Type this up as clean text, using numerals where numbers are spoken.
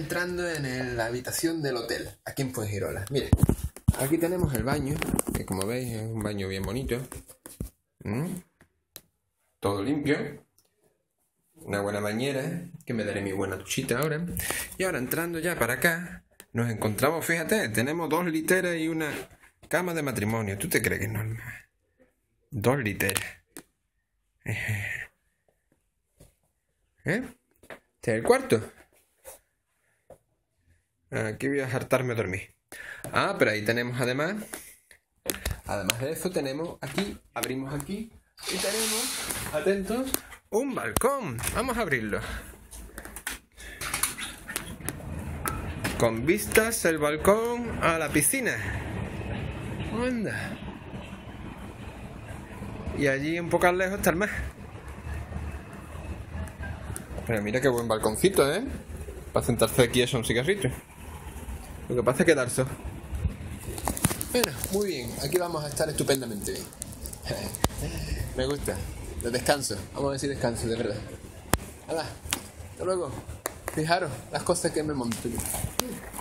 Entrando en la habitación del hotel, aquí en Fuengirola. Mire, aquí tenemos el baño, que como veis es un baño bien bonito. Todo limpio. Una buena bañera, que me daré mi buena duchita ahora. Y ahora entrando ya para acá, nos encontramos, fíjate, tenemos 2 literas y una cama de matrimonio. ¿Tú te crees que es normal? 2 literas. Este es el cuarto. Aquí voy a hartarme a dormir. Pero ahí tenemos además de eso tenemos aquí, abrimos aquí y tenemos, atentos, un balcón. Vamos a abrirlo. Con vistas el balcón a la piscina. Anda. Y allí un poco lejos está el mar. Pero mira qué buen balconcito, ¿eh? Para sentarse aquí a un cigarrito. Lo que pasa es que darse. Bueno, muy bien. Aquí vamos a estar estupendamente bien. Me gusta. De descanso. Vamos a decir descanso, de verdad. Hala. Hasta luego. Fijaros las cosas que me monto yo.